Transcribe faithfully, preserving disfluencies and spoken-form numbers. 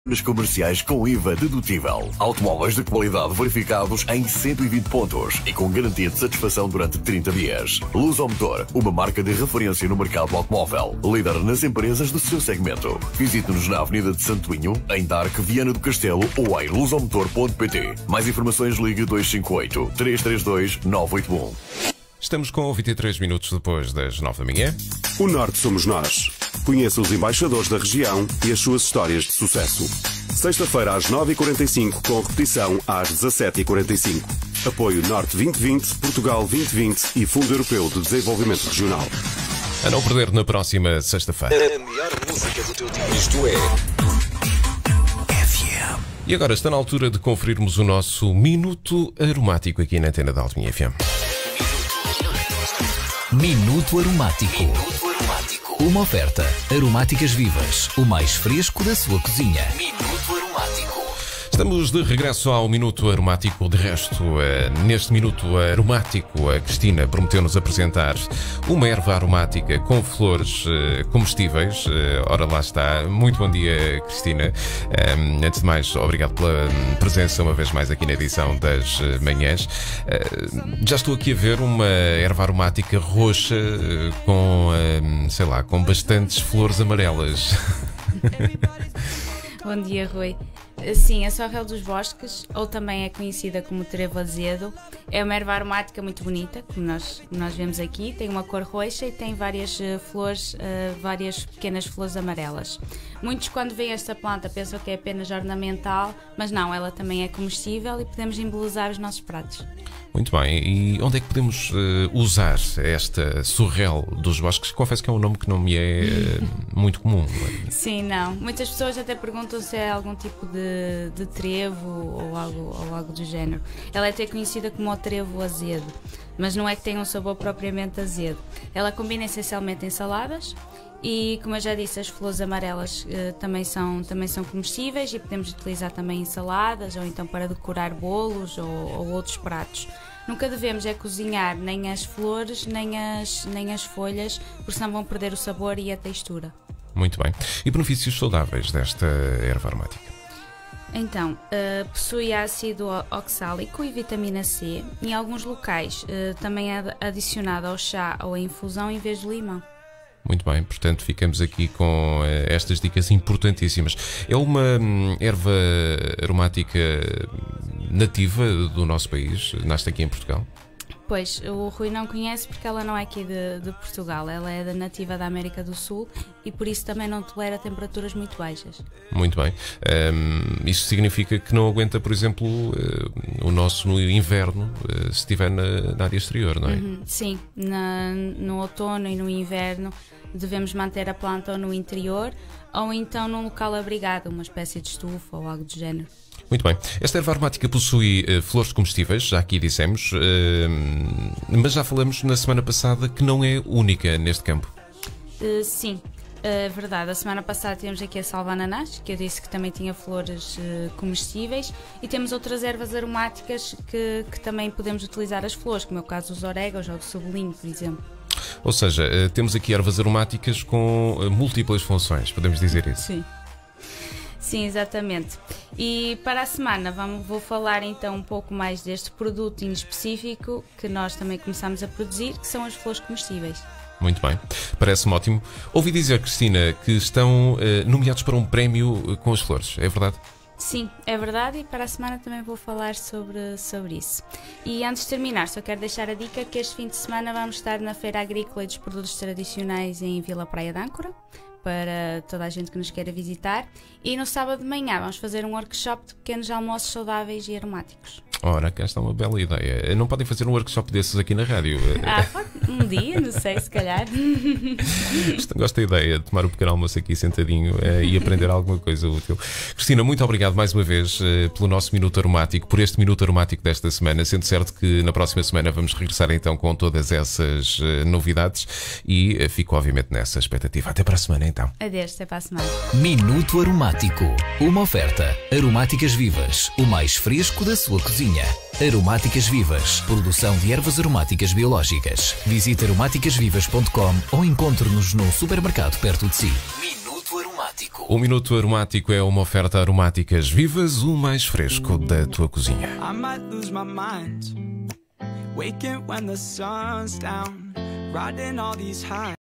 Comerciais com I V A dedutível. Automóveis de qualidade verificados em cento e vinte pontos e com garantia de satisfação durante trinta dias. Lusomotor, uma marca de referência no mercado automóvel, líder nas empresas do seu segmento. Visite-nos na Avenida de Santoinho, em Darque, Viana do Castelo ou em lusomotor ponto pt. Mais informações, ligue dois cinco oito, três três dois, nove oito um. Estamos com vinte e três minutos depois das nove da manhã. O Norte somos nós. Conheça os embaixadores da região e as suas histórias de sucesso. Sexta-feira às nove e quarenta e cinco, com repetição às dezassete e quarenta e cinco. Apoio Norte vinte vinte, Portugal vinte vinte e Fundo Europeu de Desenvolvimento Regional. A não perder na próxima sexta-feira. A melhor música do teu dia. Isto é F M. E agora está na altura de conferirmos o nosso Minuto Aromático aqui na antena da Altinha F M. Minuto Aromático. Minuto Aromático. Uma oferta. Aromáticas Vivas. O mais fresco da sua cozinha. Minuto Aromático. Estamos de regresso ao Minuto Aromático. De resto, neste Minuto Aromático, a Cristina prometeu-nos apresentar uma erva aromática com flores comestíveis. Ora, lá está. Muito bom dia, Cristina. Antes de mais, obrigado pela presença uma vez mais aqui na edição das manhãs. Já estou aqui a ver uma erva aromática roxa com, sei lá, com bastantes flores amarelas. Bom dia, Rui. Sim, a Sorrel dos Bosques, ou também é conhecida como trevo azedo, é uma erva aromática muito bonita, como nós, como nós vemos aqui. Tem uma cor roxa e tem várias uh, flores, uh, várias pequenas flores amarelas. Muitos, quando veem esta planta, pensam que é apenas ornamental, mas não, ela também é comestível e podemos embelezar os nossos pratos. Muito bem, e onde é que podemos uh, usar esta Sorrel dos Bosques? Confesso que é um nome que não me é uh, muito comum. Não é? Sim, não. Muitas pessoas até perguntam se é algum tipo de, de trevo ou algo, ou algo do género. Ela é até conhecida como o trevo azedo, mas não é que tenha um sabor propriamente azedo. Ela combina essencialmente em saladas. E, como eu já disse, as flores amarelas uh, também, são, também são comestíveis e podemos utilizar também em saladas ou então para decorar bolos ou, ou outros pratos. Nunca devemos é cozinhar nem as flores nem as, nem as folhas, porque senão vão perder o sabor e a textura. Muito bem. E benefícios saudáveis desta erva aromática? Então, uh, possui ácido oxálico e vitamina C. Em alguns locais uh, também é adicionado ao chá ou à infusão em vez de limão. Muito bem, portanto ficamos aqui com uh, estas dicas importantíssimas. É uma hum, erva aromática nativa do nosso país, nasce aqui em Portugal? Pois, o Rui não conhece porque ela não é aqui de, de Portugal, ela é da nativa da América do Sul e por isso também não tolera temperaturas muito baixas. Muito bem. Um, isso significa que não aguenta, por exemplo, uh, o nosso no inverno, uh, se estiver na, na área exterior, não é? Uhum, sim, na, no outono e no inverno devemos manter a planta ou no interior ou então num local abrigado, uma espécie de estufa ou algo do género. Muito bem. Esta erva aromática possui uh, flores comestíveis, já aqui dissemos, uh, mas já falamos na semana passada que não é única neste campo. Uh, sim, é uh, verdade. A semana passada temos aqui a salva-ananás, que eu disse que também tinha flores uh, comestíveis, e temos outras ervas aromáticas que, que também podemos utilizar as flores, como é o caso dos orégãos ou do cebolinho, por exemplo. Ou seja, uh, temos aqui ervas aromáticas com uh, múltiplas funções, podemos dizer isso? Sim. Sim, exatamente. E para a semana vamos, vou falar então um pouco mais deste produto em específico que nós também começamos a produzir, que são as flores comestíveis. Muito bem, parece-me ótimo. Ouvi dizer, Cristina, que estão uh, nomeados para um prémio com as flores, é verdade? Sim, é verdade, e para a semana também vou falar sobre, sobre isso. E antes de terminar, só quero deixar a dica que este fim de semana vamos estar na Feira Agrícola e dos Produtos Tradicionais em Vila Praia de Âncora, para toda a gente que nos queira visitar. E no sábado de manhã vamos fazer um workshop de pequenos almoços saudáveis e aromáticos. Ora, cá está uma bela ideia. Não podem fazer um workshop desses aqui na rádio? Ah, um dia, não sei, se calhar. Gosto da ideia de tomar o pequeno almoço aqui sentadinho uh, e aprender alguma coisa útil. Cristina, muito obrigado mais uma vez uh, pelo nosso Minuto Aromático, por este Minuto Aromático desta semana, sendo certo que na próxima semana vamos regressar então com todas essas uh, novidades e uh, fico obviamente nessa expectativa. Até para a semana então. Adeus, até para a semana. Minuto Aromático. Uma oferta. Aromáticas Vivas. O mais fresco da sua cozinha. Aromáticas Vivas. Produção de ervas aromáticas biológicas. Visite aromáticas vivas ponto com ou encontre-nos no supermercado perto de si. Minuto Aromático. Aromático. O Minuto Aromático é uma oferta Aromáticas Vivas, o mais fresco da tua cozinha. I might lose my mind, waking when the sun's down, riding all these highs.